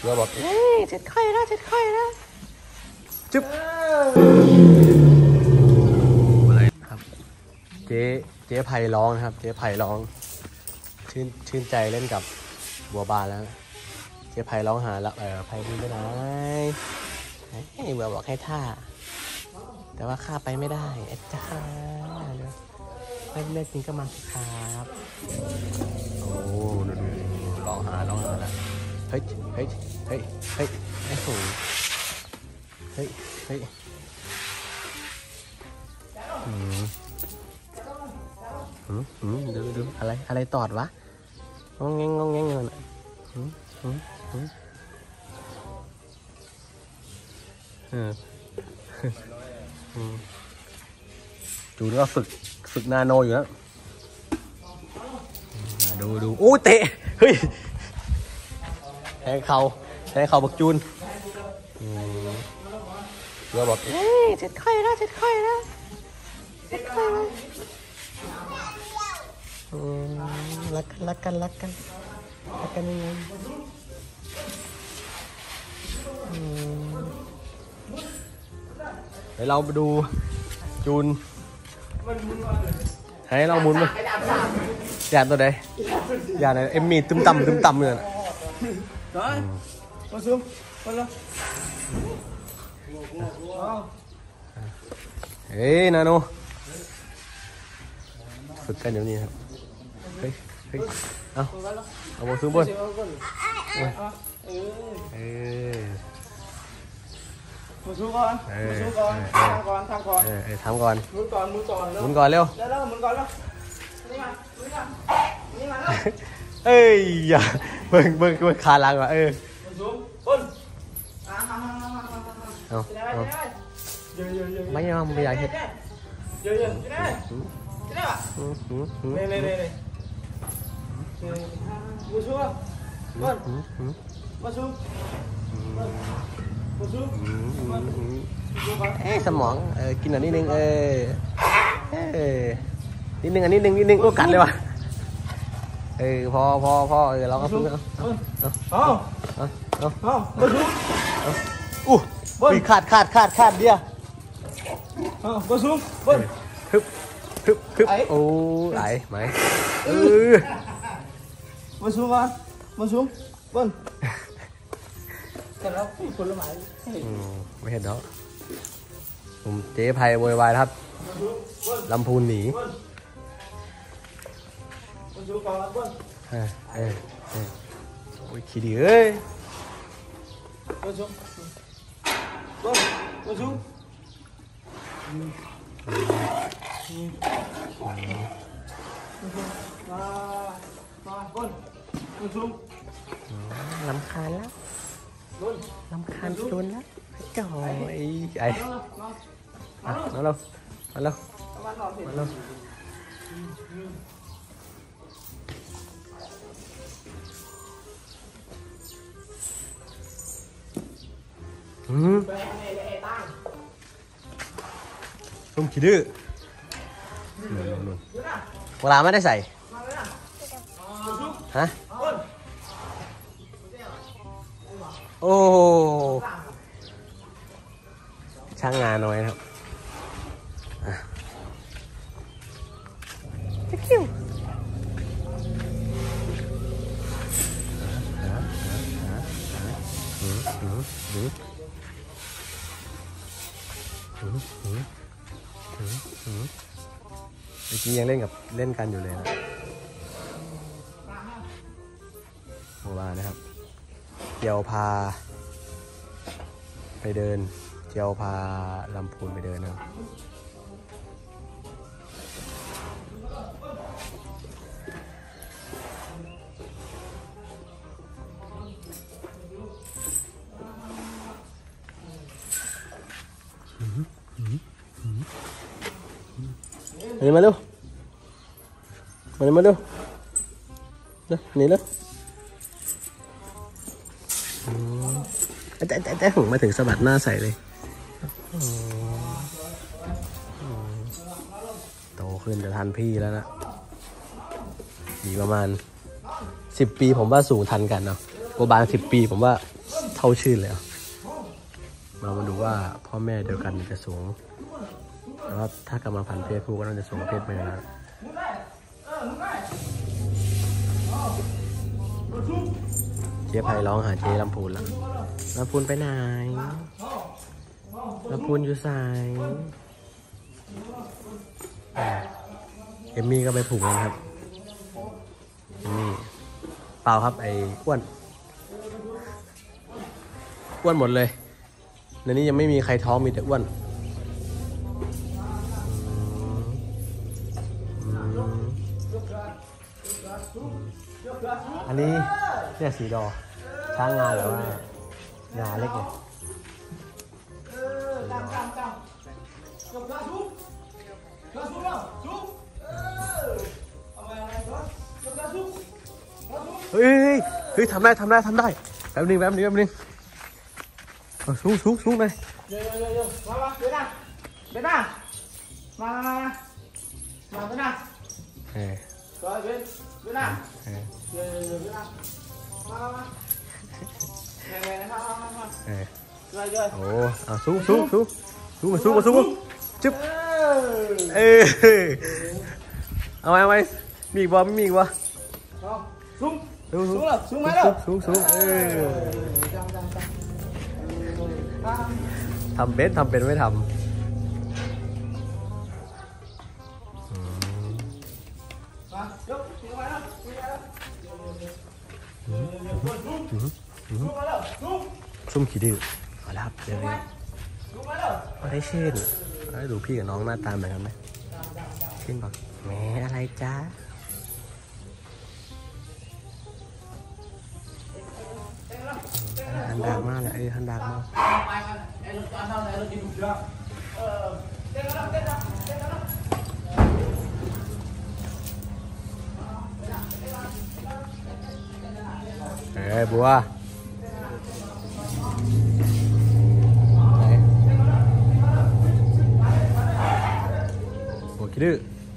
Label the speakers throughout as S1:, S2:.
S1: เราบอกเฮ้ย7 ค่อยนะ7 ค่อยนะจึ๊บอะไรครับเจ๊ไผ่ร้องนะครับเจ๊ไผ่ร้องชื่นใจเล่นกับบัวบานแล้วเจ๊ไผ่ร้องหาแล้วไผ่ขึ้นไปไหนบัวบอกให้ท่าแต่ว่าข้าไปไม่ได้อาจารย์ไม่เลิกจริงก็มาสิครับโอ้ดูร้องหาแล้วเฮ้ยไอ้โหเฮ้ยดูอะไรตอดวะงงเงินจูนก็ฝึกนาโนอยู่แล้วดูโอ้เตะเฮ้ยแทงเข่าบักจูนเราบอกเฮ้ย7 ค่อยนะ7 ค่อยนะ7 ค่อยนะรักกันยังไงเดี๋ยวเราไปดูจูนให้เราหมุนมั้ยยานตัวใดยานไหนเอ็มมีตึมต่ำเลยนะมาซูมมาแล้วเฮ้ยนาโนฝึกกันเดี๋ยวนี้ครับเฮ้ยเอาบอลซูมบอล
S2: มาสู้ก่อนทำก่อนหมุนก่อนเร็วหมุนก่อนแล้วนี่มา
S1: เอ้ยอย่าเบิ่งขาลังว่ะ
S2: มาสู้บน
S1: เอาไม่ยอมไม่อยากเห็น
S2: เยอะได้ป่ะนี่มาสู้บนมาสู้
S1: สมองกินอันนิดนึงนิดนึงโอ้กัดเลยวะพอเราก็พึ่ง
S2: เอา
S1: อู้ขาดเดียว
S2: มาสู้บน
S1: ฮึบโอ้ไหม
S2: มาสู้ก่อนมาสู้บนแต่แล้วผลไม้
S1: ไม่เห็นเนาะผมเจ๊ไผ่โวยวายครับลำพูนหนีโอ้ยขี้ดีเอ้ยลำคาญแล้วลำคาญโดนแล้วจ่อยมาแล้วส้มขี้ดื้อเวลาไม่ได้ใส่ฮะโอ้ช่างงานน้อยนะครับคิวเมื่อกี้ยังเล่นกันอยู่เลยนะโมบานะครับเจียวพาไปเดินเจียวพาลำพูนไปเดินนะครับมาเร็วนี่เร็วแต่หงมาถึงสะบัดหน้าใส่เลยโตขึ้นจะทันพี่แล้วนะอีกประมาณ10 ปีผมว่าสูงทันกันเนาะโกบาล10 ปีผมว่าเข้าชื่นเลยมาดูว่าพ่อแม่เดียวกันจะสูงแล้วถ้ากรรมพันธุ์เพศผู้ก็น่าจะสูงเพศเมียนะเจ๊ไพร้องหาเจ๊ลำพูนแล้วลำพูนไปไหนลำพูนอยู่สายเอมมี่ก็ไปผูกแล้วครับเอมมี่เปล่าครับไอ้อ้วนหมดเลยในนี้ยังไม่มีใครท้องมีแต่อ้วนอันนี้เนี่ยสีดอช้างงาหรือว่างาเล็กเนี่ยเฮ้ยทำได้แป๊บนึงสูงเลย
S2: มาเบน่ามาเบน่าเบน่า
S1: โอ้เอาสูงจึ๊บเอาไว้มีอีกบ่ไม่มีอีกบ่
S2: สูงไหมล่ะสูง
S1: ทำเป็นไม่ทำซุ่มขี้ดื้อเอาละครับเดี๋ยวเอาได้ชื่นได้ดูพี่กับน้องหน้าตาเหมือนกันไหมชื่นบอกแหมอะไรจ้าฮันดากมากเลยฮันดากมากบัวขี้ดื้อ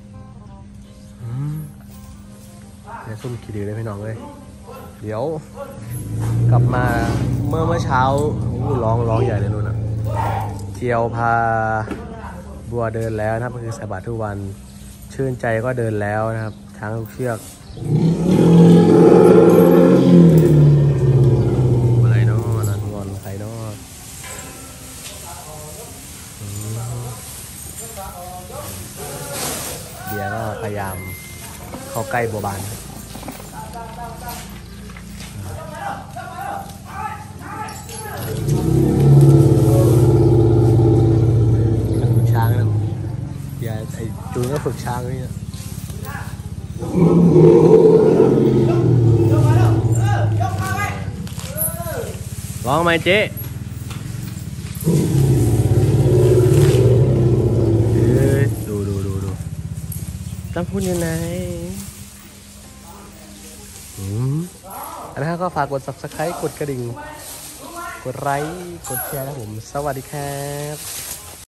S1: เนี่ยซุ่มขี้ดื้อเลยพี่น้องเลยเดี๋ยวกลับมาเมื่อเช้าร้องใหญ่เลยนู่นน่ะเจียวพาบัวเดินแล้วนะครับก็คือใส่บาตรทุกวันชื่นใจก็เดินแล้วนะครับช้างทุกเชือกอะไรเนาะนั่นงอนใครเนาะเบียร์ก็พยายามเข้าใกล้บัวบานช้างนะอย่าไอจูนก็ฝึกช้างนี่นะร้องไหมเจ๊ดูตั้งพูดยังไงอันนั้นก็ฝากกด subscribe กดกระดิ่งกดไลค์กดแชร์นะผมสวัสดีครับ